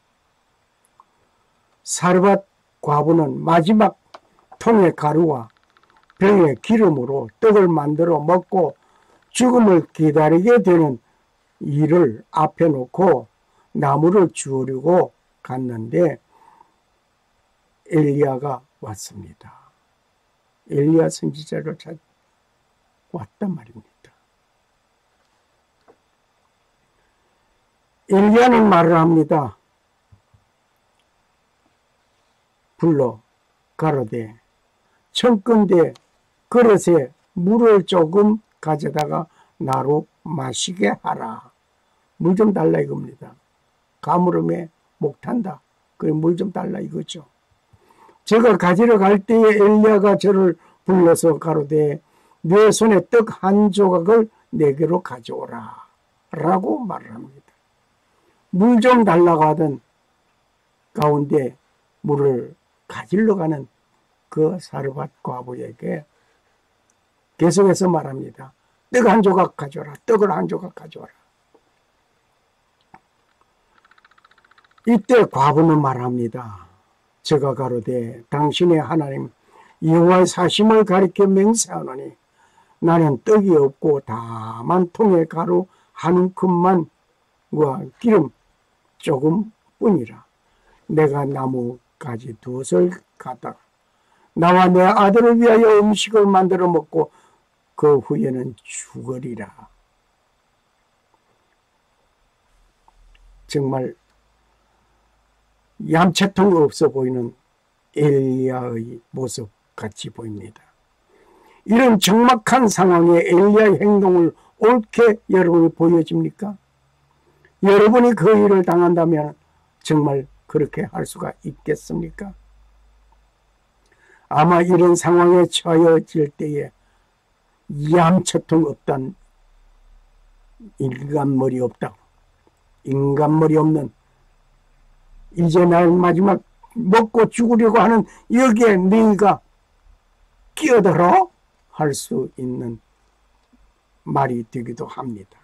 사르밧 과부는 마지막 통의 가루와 병의 기름으로 떡을 만들어 먹고 죽음을 기다리게 되는 일을 앞에 놓고 나무를 주우려고 갔는데 엘리야가 왔습니다. 엘리야 선지자를 찾 왔단 말입니다. 엘리야는 말을 합니다. 불러 가로되 청컨대 그릇에 물을 조금 가져다가 나로 마시게 하라. 물 좀 달라 이겁니다. 가물음에 목 탄다. 그래 물 좀 달라 이거죠. 제가 가지러 갈 때에 엘리야가 저를 불러서 가로되 내 손에 떡 한 조각을 내게로 가져오라 라고 말을 합니다. 물 좀 달라고 하던 가운데 물을 가지러 가는 그 사르밧 과부에게 계속해서 말합니다. 떡 한 조각 가져와라. 떡을 한 조각 가져와라. 이때 과부는 말합니다. 제가 가로되 당신의 하나님 여호와의 사심을 가리켜 맹세하노니 나는 떡이 없고 다만 통에 가루 한 움큼만과 기름 조금 뿐이라. 내가 나무가지 두엇을 갖다가 나와 내 아들을 위하여 음식을 만들어 먹고 그 후에는 죽으리라. 정말 얌체통 없어 보이는 엘리야의 모습 같이 보입니다. 이런 적막한 상황에 엘리야의 행동을 옳게 여러분이 보여집니까? 여러분이 그 일을 당한다면 정말 그렇게 할 수가 있겠습니까? 아마 이런 상황에 처해질 때에 얌체통 없단 인간머리 없다고 인간머리 없는 이제 날 마지막 먹고 죽으려고 하는 여기에 네가 끼어들어 할 수 있는 말이 되기도 합니다.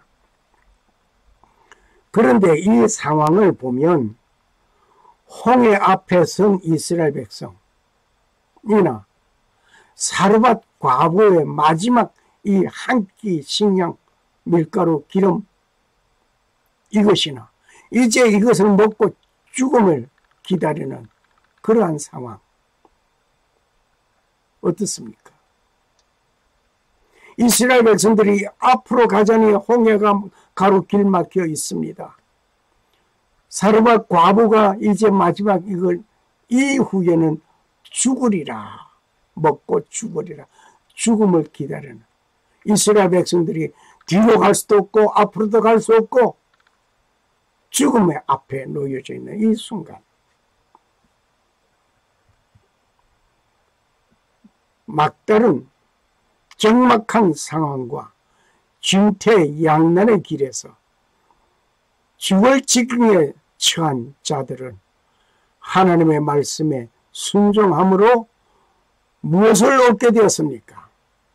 그런데 이 상황을 보면 홍해 앞에 선 이스라엘 백성이나 사르밧 과부의 마지막 이 한 끼 식량 밀가루 기름 이것이나 이제 이것을 먹고 죽음을 기다리는 그러한 상황 어떻습니까? 이스라엘 백성들이 앞으로 가자니 홍해가 가로 길 막혀 있습니다. 사르밧 과부가 이제 마지막 이걸 이후에는 죽으리라. 먹고 죽으리라. 죽음을 기다리는 이스라엘 백성들이 뒤로 갈 수도 없고 앞으로도 갈 수 없고 죽음의 앞에 놓여져 있는 이 순간 막다른 적막한 상황과 진퇴양난의 길에서 죽을 지경에 처한 자들은 하나님의 말씀에 순종함으로 무엇을 얻게 되었습니까?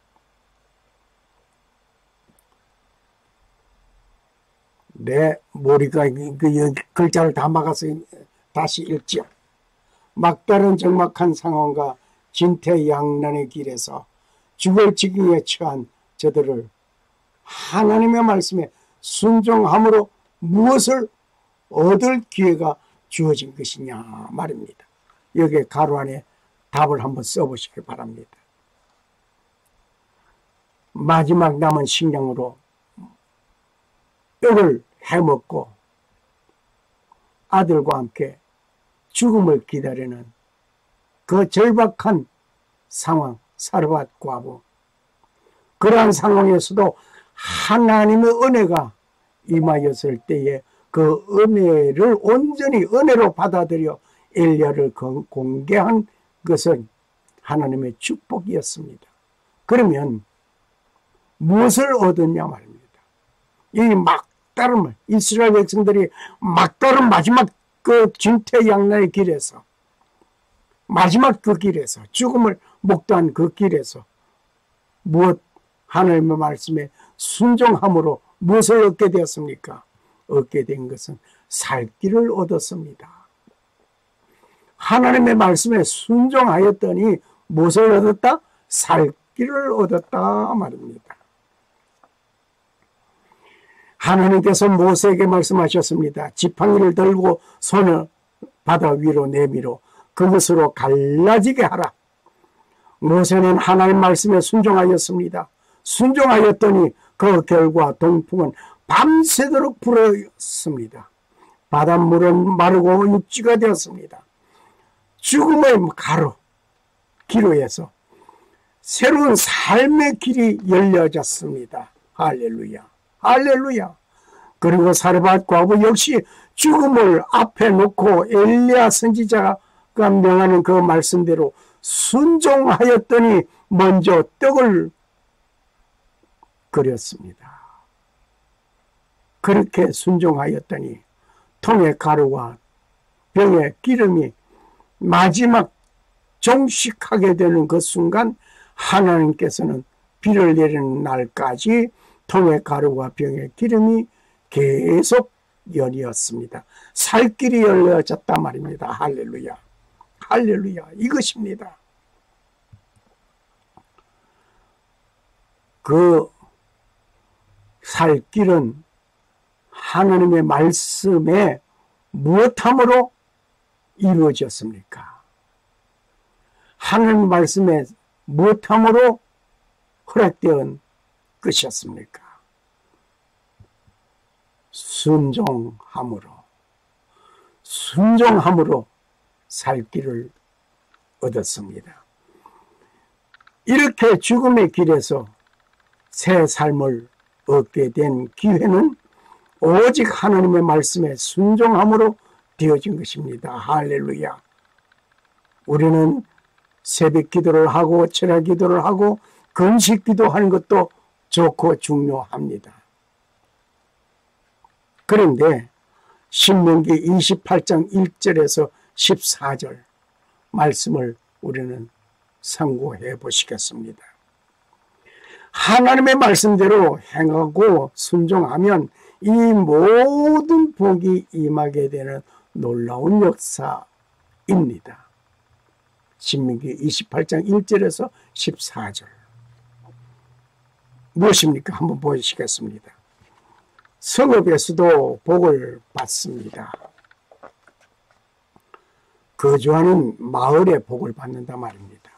내 머리가 그 글자를 다 막아서 다시 읽죠. 막다른 적막한 상황과 진퇴양난의 길에서 죽을 지경에 처한 저들을 하나님의 말씀에 순종함으로 무엇을 얻을 기회가 주어진 것이냐 말입니다. 여기에 가로 안에 답을 한번 써보시기 바랍니다. 마지막 남은 식량으로 떡을 해먹고 아들과 함께 죽음을 기다리는 그 절박한 상황, 사르밧 과부. 그러한 상황에서도 하나님의 은혜가 임하였을 때에 그 은혜를 온전히 은혜로 받아들여 엘리야를 공개한 것은 하나님의 축복이었습니다. 그러면 무엇을 얻었냐 말입니다. 이 막다름을 이스라엘 백성들이 막다른 마지막 그 진퇴양난의 길에서 마지막 그 길에서 죽음을 목도한 그 길에서 무엇 하나님의 말씀에 순종함으로 무엇을 얻게 되었습니까? 얻게 된 것은 살 길을 얻었습니다. 하나님의 말씀에 순종하였더니 무엇을 얻었다? 살 길을 얻었다 말입니다. 하나님께서 모세에게 말씀하셨습니다. 지팡이를 들고 손을 바다 위로 내밀어 그것으로 갈라지게 하라. 모세는 하나님 말씀에 순종하였습니다. 순종하였더니 그 결과 동풍은 밤새도록 불었습니다. 바닷물은 마르고 육지가 되었습니다. 죽음의 가로 기로에서 새로운 삶의 길이 열려졌습니다. 할렐루야. 할렐루야. 그리고 사르밧 과부 역시 죽음을 앞에 놓고 엘리야 선지자가 명하는 그 말씀대로 순종하였더니 먼저 떡을 끓였습니다. 그렇게 순종하였더니 통의 가루와 병의 기름이 마지막 종식하게 되는 그 순간 하나님께서는 비를 내리는 날까지 통의 가루와 병의 기름이 계속 열렸습니다. 살 길이 열려졌단 말입니다. 할렐루야. 할렐루야. 이것입니다. 그 살 길은 하나님의 말씀에 무엇함으로 이루어졌습니까? 하나님 말씀에 무엇함으로 허락된 것이었습니까? 순종함으로. 순종함으로 살 길을 얻었습니다. 이렇게 죽음의 길에서 새 삶을 얻게 된 기회는 오직 하나님의 말씀에 순종함으로 되어진 것입니다. 할렐루야. 우리는 새벽 기도를 하고 철야 기도를 하고 금식 기도하는 것도 좋고 중요합니다. 그런데 신명기 이십팔 장 일 절에서 십사 절 말씀을 우리는 상고해 보시겠습니다. 하나님의 말씀대로 행하고 순종하면 이 모든 복이 임하게 되는 놀라운 역사입니다. 신명기 이십팔 장 일 절에서 십사 절 무엇입니까? 한번 보시겠습니다. 성읍에서도 복을 받습니다. 거주하는 마을에 복을 받는다 말입니다.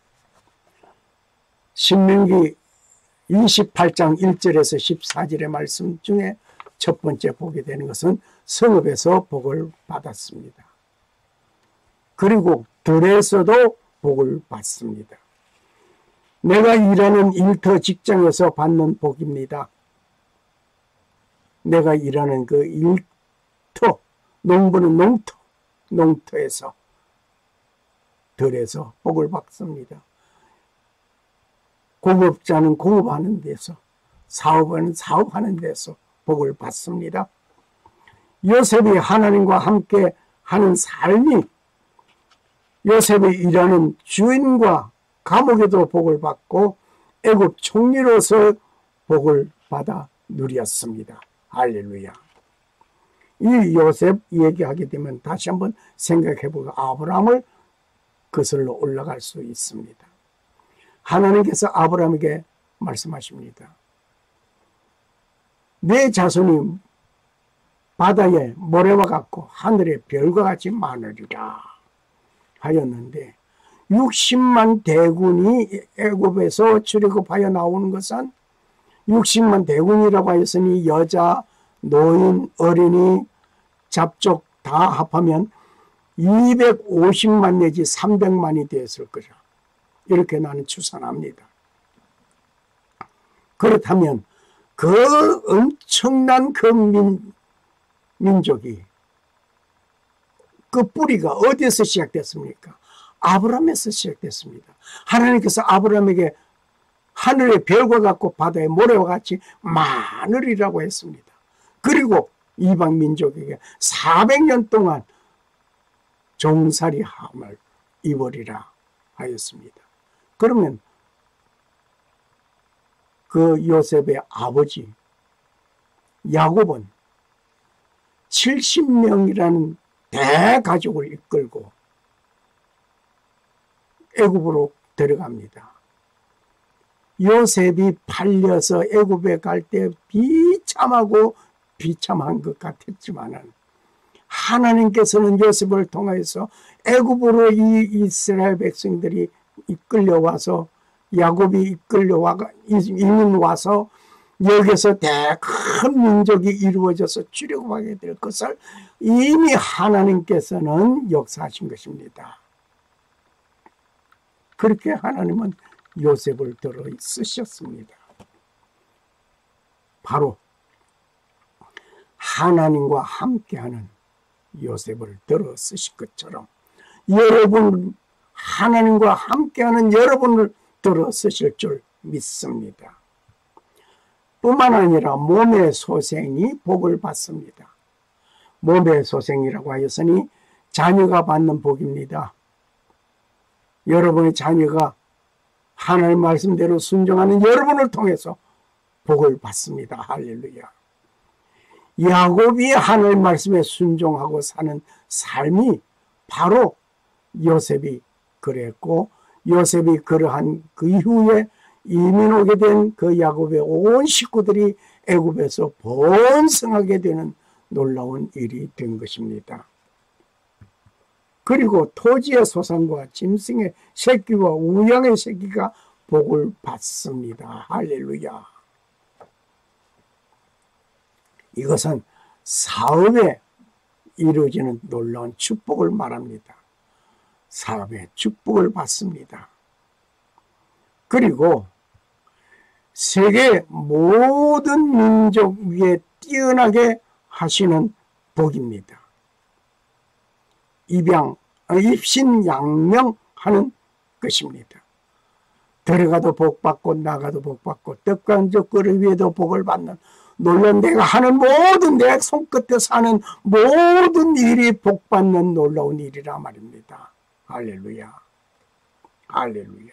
신명기 이십팔 장 일 절에서 십사 절의 말씀 중에 첫 번째 보게 되는 것은 성읍에서 복을 받았습니다. 그리고 들에서도 복을 받습니다. 내가 일하는 일터 직장에서 받는 복입니다. 내가 일하는 그 일터, 농부는 농터, 농터에서, 들에서 복을 받습니다. 공업자는 공업하는 데서, 사업하는 사업하는 데서 복을 받습니다. 요셉이 하나님과 함께 하는 삶이 요셉이 일하는 주인과 감옥에도 복을 받고 애굽 총리로서 복을 받아 누렸습니다. 할렐루야. 이 요셉 얘기하게 되면 다시 한번 생각해보고 아브라함을 거슬러 올라갈 수 있습니다. 하나님께서 아브라함에게 말씀하십니다. 내 자손이 바다의 모래와 같고 하늘의 별과 같이 많으리라 하였는데 육십만 대군이 애굽에서 출애굽하여 나오는 것은 육십만 대군이라고 하였으니 여자, 노인, 어린이, 잡족 다 합하면 이백오십만 내지 삼백만이 되었을 거라. 이렇게 나는 추산합니다. 그렇다면 그 엄청난 그 민, 민족이 그 뿌리가 어디에서 시작됐습니까? 아브라함에서 시작됐습니다. 하나님께서 아브라함에게 하늘의 별과 같고 바다의 모래와 같이 많으리라고 했습니다. 그리고 이방 민족에게 사백 년 동안 종살이함을 입으리라 하였습니다. 그러면 그 요셉의 아버지 야곱은 칠십 명이라는 대가족을 이끌고 애굽으로 들어갑니다. 요셉이 팔려서 애굽에 갈 때 비참하고 비참한 것 같았지만은 하나님께서는 요셉을 통해서 애굽으로 이 이스라엘 백성들이 이끌려와서 야곱이 이끌려와 이민 와서 여기서 큰 민족이 이루어져서 출애굽하게 될 것을 이미 하나님께서는 역사하신 것입니다. 그렇게 하나님은 요셉을 들어 쓰셨습니다. 바로 하나님과 함께하는 요셉을 들어 쓰신 것처럼 여러분, 하나님과 함께하는 여러분을 들어 쓰실 줄 믿습니다. 뿐만 아니라 몸의 소생이 복을 받습니다. 몸의 소생이라고 하였으니 자녀가 받는 복입니다. 여러분의 자녀가 하나님 말씀대로 순종하는 여러분을 통해서 복을 받습니다. 할렐루야. 야곱이 하나님 말씀에 순종하고 사는 삶이 바로 요셉이 그랬고, 요셉이 그러한 그 이후에 이민 오게 된 그 야곱의 온 식구들이 애굽에서 번성하게 되는 놀라운 일이 된 것입니다. 그리고 토지의 소산과 짐승의 새끼와 우양의 새끼가 복을 받습니다. 할렐루야. 이것은 사업에 이루어지는 놀라운 축복을 말합니다. 사업에 축복을 받습니다. 그리고 세계 모든 민족 위에 뛰어나게 하시는 복입니다. 입양, 입신양명하는 것입니다. 들어가도 복받고 나가도 복받고 떡과 젓그릇 위에도 복을 받는 놀라운, 내가 하는 모든, 내 손끝에 사는 모든 일이 복받는 놀라운 일이라 말입니다. 할렐루야. 할렐루야.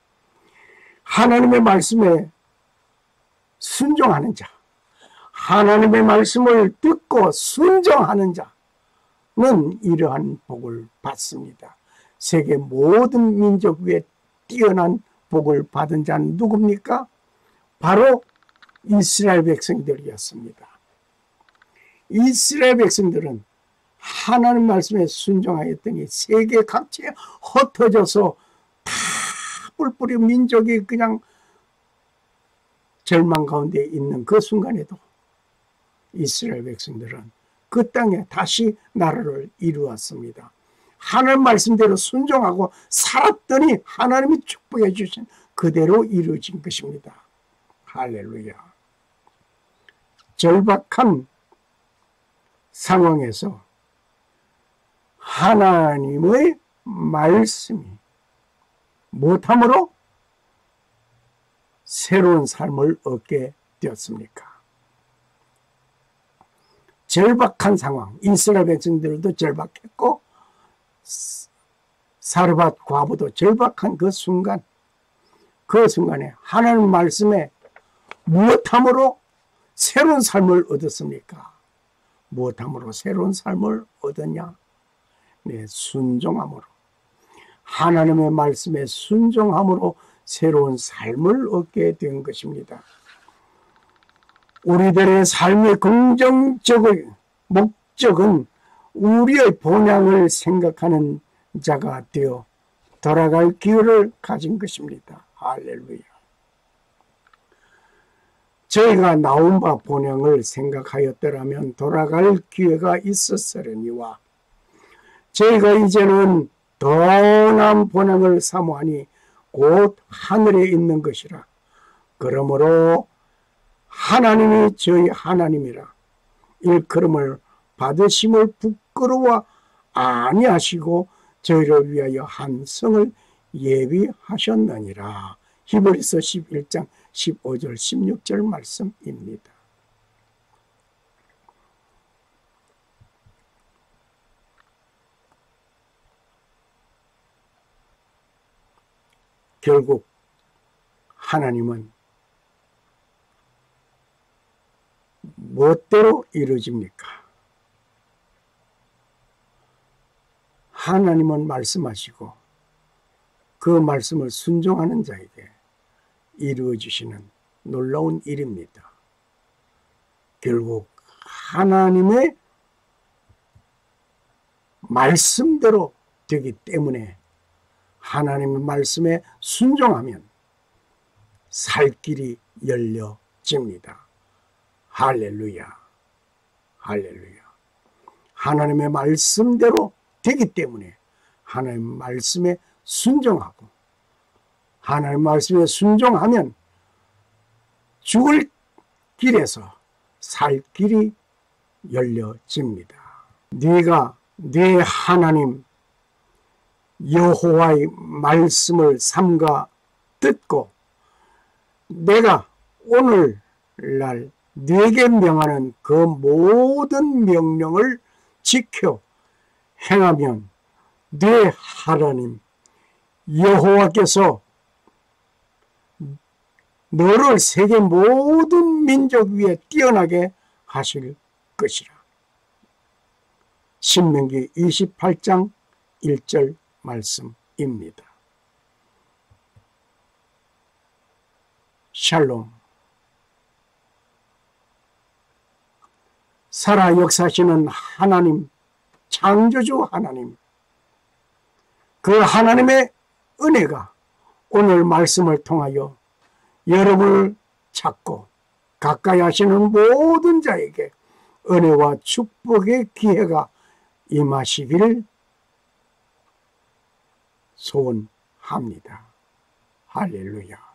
하나님의 말씀에 순종하는 자, 하나님의 말씀을 듣고 순종하는 자는 이러한 복을 받습니다. 세계 모든 민족 위에 뛰어난 복을 받은 자는 누굽니까? 바로 이스라엘 백성들이었습니다. 이스라엘 백성들은 하나님 말씀에 순종하였더니 세계 각지에 흩어져서 다 뿔뿔이 민족이 그냥 절망 가운데 있는 그 순간에도 이스라엘 백성들은 그 땅에 다시 나라를 이루었습니다. 하나님 말씀대로 순종하고 살았더니 하나님이 축복해 주신 그대로 이루어진 것입니다. 할렐루야. 절박한 상황에서 하나님의 말씀이 무엇함으로 새로운 삶을 얻게 되었습니까? 절박한 상황, 이스라엘 백성들도 절박했고 사르밧 과부도 절박한 그 순간, 그 순간에 하나님 말씀에 무엇함으로 새로운 삶을 얻었습니까? 무엇함으로 새로운 삶을 얻었냐? 네, 순종함으로. 하나님의 말씀에 순종함으로 새로운 삶을 얻게 된 것입니다. 우리들의 삶의 긍정적인 목적은 우리의 본향을 생각하는 자가 되어 돌아갈 기회를 가진 것입니다. 할렐루야. 저희가 나온 바 본향을 생각하였더라면 돌아갈 기회가 있었으려니와 저희가 이제는 더 나은 본향을 사모하니 곧 하늘에 있는 것이라. 그러므로 하나님이 저희 하나님이라 일컬음을 받으심을 부끄러워 아니하시고 저희를 위하여 한 성을 예비하셨느니라. 히브리서 십일 장 십오 절 십육 절 말씀입니다. 결국 하나님은 무엇대로 이루어집니까? 하나님은 말씀하시고 그 말씀을 순종하는 자에게 이루어지시는 놀라운 일입니다. 결국 하나님의 말씀대로 되기 때문에 하나님의 말씀에 순종하면 살 길이 열려집니다. 할렐루야. 할렐루야. 하나님의 말씀대로 되기 때문에 하나님의 말씀에 순종하고 하나님 말씀에 순종하면 죽을 길에서 살 길이 열려집니다. 네가 네 하나님 여호와의 말씀을 삼가 듣고 내가 오늘날 네게 명하는 그 모든 명령을 지켜 행하면 네 하나님 여호와께서 너를 세계 모든 민족 위에 뛰어나게 하실 것이라. 신명기 이십팔 장 일 절 말씀입니다. 샬롬. 살아 역사하시는 하나님, 창조주 하나님, 그 하나님의 은혜가 오늘 말씀을 통하여 여러분을 찾고 가까이 하시는 모든 자에게 은혜와 축복의 기회가 임하시기를 소원합니다. 할렐루야.